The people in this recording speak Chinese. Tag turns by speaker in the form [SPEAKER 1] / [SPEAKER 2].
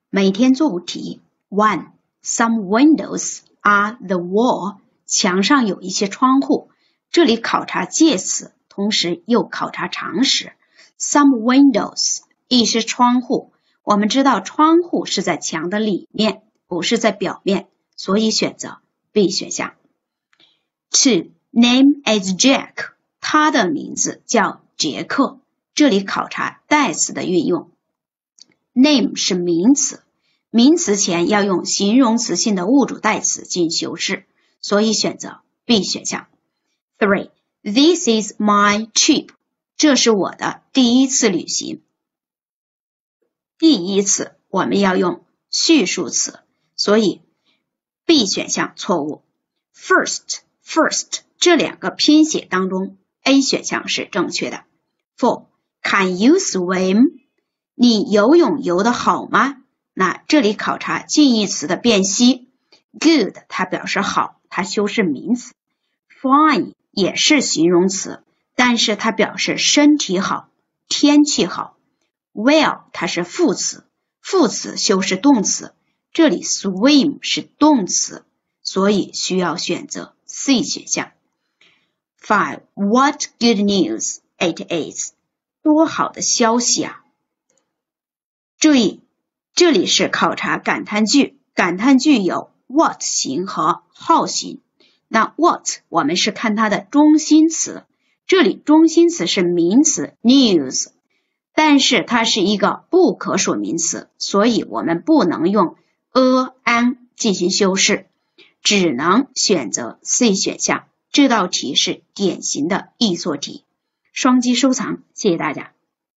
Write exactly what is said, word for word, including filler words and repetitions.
[SPEAKER 1] 每天作物题 one Some windows are the wall 墙上有一些窗户，这里考察介词，同时又考察常识。Some windows 一是窗户，我们知道窗户是在墙的里面，不是在表面，所以选择 B 选项。two Name is Jack 他的名字叫杰克，这里考察代词的运用。Name 是名词，名词前要用形容词性的物主代词进行修饰，所以选择 B 选项。three This is my trip 这是我的第一次旅行。第一次我们要用叙述词，所以 B 选项错误。First First 这两个拼写当中 A 选项是正确的。four Can you swim 你游泳游得好吗？那这里考察近义词的辨析。 Good 它表示好，它修饰名词。 Fine 也是形容词，但是它表示身体好，天气好。 Well 它是副词，副词修饰动词，这里 swim 是动词，所以需要选择 C 选项。five What good news it is 多好的消息啊！注意，这里是考察感叹句，感叹句有 what 型和 how 型。那 what 我们是看它的中心词，这里中心词是名词 news， 但是它是一个不可数名词，所以我们不能用 a an 进行修饰，只能选择 C 选项。这道题是典型的易错题。双击收藏，谢谢大家。